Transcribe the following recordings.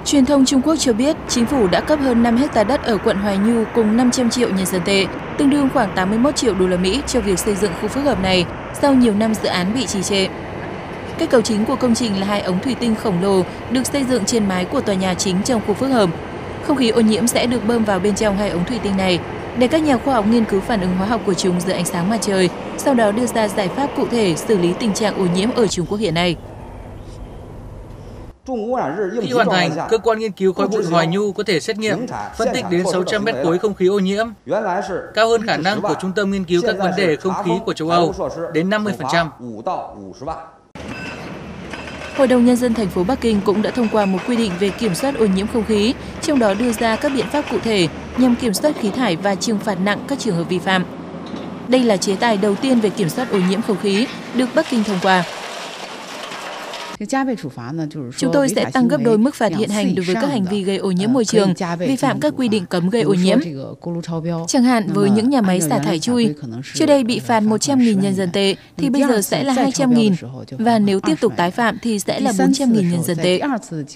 Truyền thông Trung Quốc cho biết, chính phủ đã cấp hơn 5 hectare đất ở quận Hoài Nhu cùng 500 triệu nhân dân tệ, tương đương khoảng 81 triệu đô la Mỹ cho việc xây dựng khu phức hợp này sau nhiều năm dự án bị trì trệ. Kết cấu chính của công trình là 2 ống thủy tinh khổng lồ được xây dựng trên mái của tòa nhà chính trong khu phức hợp. Không khí ô nhiễm sẽ được bơm vào bên trong 2 ống thủy tinh này để các nhà khoa học nghiên cứu phản ứng hóa học của chúng dưới ánh sáng mặt trời, sau đó đưa ra giải pháp cụ thể xử lý tình trạng ô nhiễm ở Trung Quốc hiện nay. Khi hoàn thành, cơ quan nghiên cứu khói bụi Hoài Nhu có thể xét nghiệm, phân tích đến 600 mét khối không khí ô nhiễm, cao hơn khả năng của Trung tâm nghiên cứu các vấn đề không khí của châu Âu đến 50%. Hội đồng Nhân dân thành phố Bắc Kinh cũng đã thông qua một quy định về kiểm soát ô nhiễm không khí, trong đó đưa ra các biện pháp cụ thể nhằm kiểm soát khí thải và trừng phạt nặng các trường hợp vi phạm. Đây là chế tài đầu tiên về kiểm soát ô nhiễm không khí được Bắc Kinh thông qua. Chúng tôi sẽ tăng gấp đôi mức phạt hiện hành đối với các hành vi gây ô nhiễm môi trường, vi phạm các quy định cấm gây ô nhiễm. Chẳng hạn với những nhà máy xả thải chui, trước đây bị phạt 100.000 nhân dân tệ thì bây giờ sẽ là 200.000, và nếu tiếp tục tái phạm thì sẽ là 400.000 nhân dân tệ.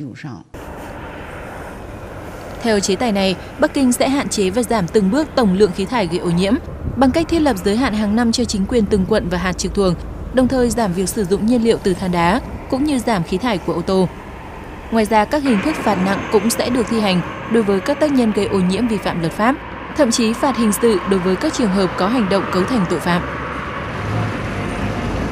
Theo chế tài này, Bắc Kinh sẽ hạn chế và giảm từng bước tổng lượng khí thải gây ô nhiễm bằng cách thiết lập giới hạn hàng năm cho chính quyền từng quận và hạt trực thuộc, đồng thời giảm việc sử dụng nhiên liệu từ than đá, cũng như giảm khí thải của ô tô. Ngoài ra, các hình thức phạt nặng cũng sẽ được thi hành đối với các tác nhân gây ô nhiễm vi phạm luật pháp, thậm chí phạt hình sự đối với các trường hợp có hành động cấu thành tội phạm.